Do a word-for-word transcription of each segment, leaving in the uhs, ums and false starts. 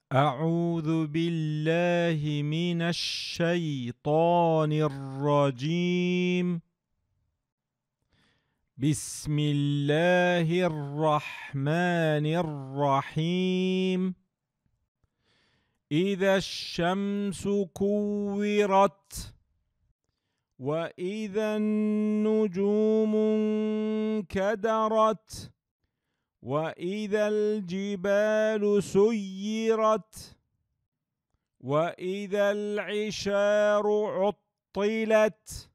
أعوذ بالله من الشيطان الرجيم. بسم الله الرحمن الرحيم. إذا الشمس كورت وإذا النجوم انكدرت وإذا الجبال سيرت وإذا العشار عطلت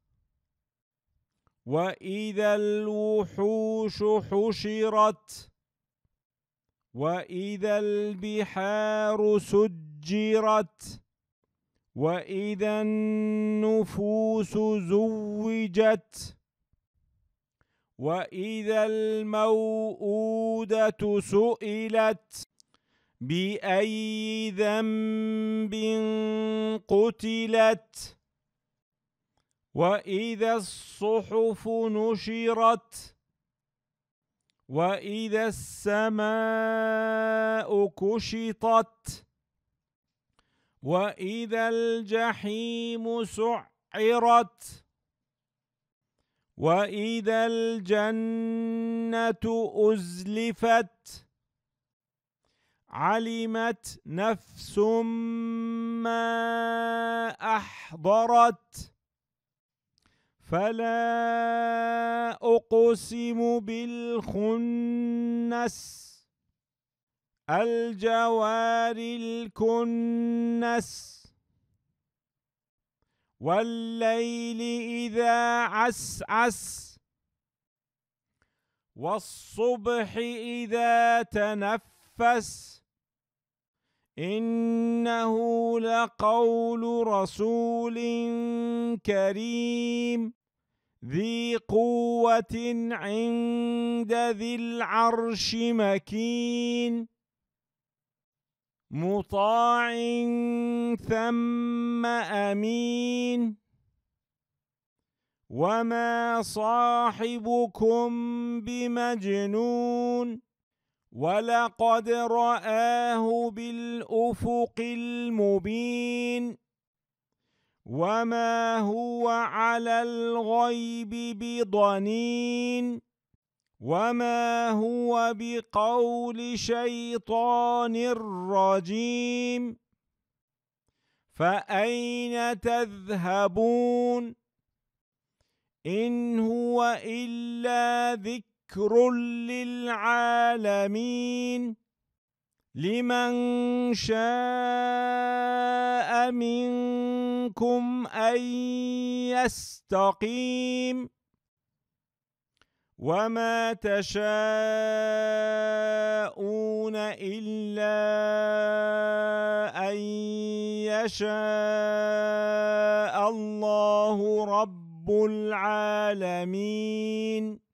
وإذا الوحوش حشرت وإذا البحار سجرت وإذا النفوس زوجت وإذا الموءودة سئلت بأي ذنب قتلت وإذا الصحف نشرت وإذا السماء كشطت وإذا الجحيم سعرت وإذا الجنة أزلفت علمت نفس ما أحضرت فلا أقسم بالخنس الجوار الكنس والليل إذا عسعس والصبح إذا تنفس إنه لقول رسول كريم ذي قوة عند ذي العرش مكين مطاع ثم أمين وما صاحبكم بمجنون ولقد رآه بالأفق المبين وما هو على الغيب بضنين وما هو بقول شيطان رجيم فأين تذهبون إن هو إلا ذكر للعالمين لمن شاء منكم أن يستقيم وما تشاءون إلا أن يشاء الله رب العالمين.